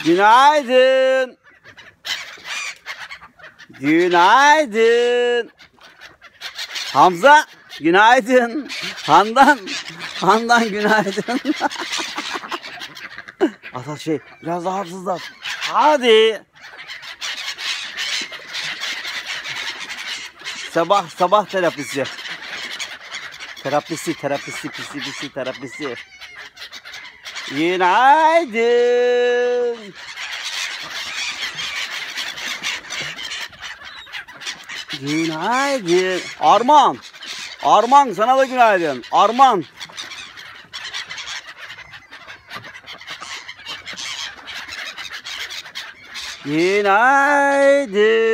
Günaydın. Günaydın. Hamza, günaydın. Handan günaydın. Ata biraz daha hızlı. Hadi. Sabah terapisi. Terapisi. Günaydın. Günaydın. Arman sana da günaydın. Arman. Günaydın.